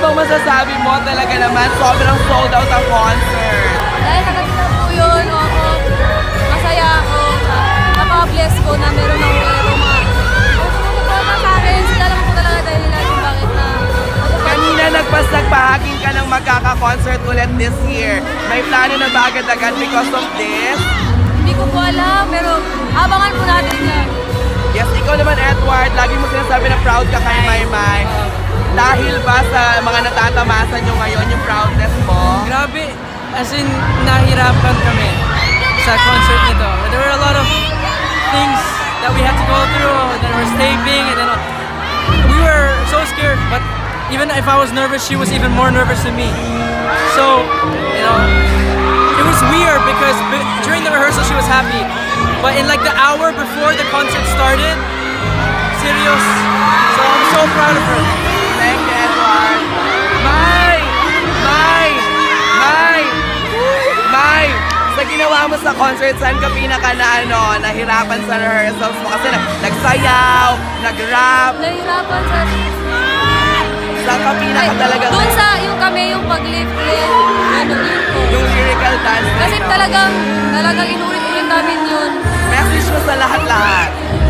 bang masasabi mo? Talaga naman, sobrang sold out ang concert. Dahil nakatinap po yun, masaya ako. Napaka-bless ko na meron ako tumutuwa sa akin. Sila lang po talaga dahil nila kung bakit na. Kanina nagpahaging ka ng magkaka-concert ulit this year. May plano na ba agad-agad because of this? Hindi ko po alam, pero abangan po natin yan. Yes, ikaw naman Edward, lagi mo sinasabi na proud ka kay MayMay. Dahil ba sa mga natatamasa nyo ngayon yung proudness mo? Grabe, as in nahirapan kami sa concert nito. There were a lot of things that we had to go through, that were taping, and then we were so scared, but even if I was nervous, she was even more nervous than me. So, you know, it was weird because during the rehearsal she was happy, but in like the hour before the concert started, serious. So I'm so proud of her. Thank you, Edward. May! Sa ginawa mo sa concert, saan ka pinaka nahirapan sa rehearsals mo? Kasi nagsayaw, nag-rap. Nahirapan sa... Saan ka pinaka talaga? Doon sa yung kami, yung pag-lift-lift, yun po. Yung lyrical dance. Kasi talagang inulit-ulit namin yun. Message mo sa lahat-lahat.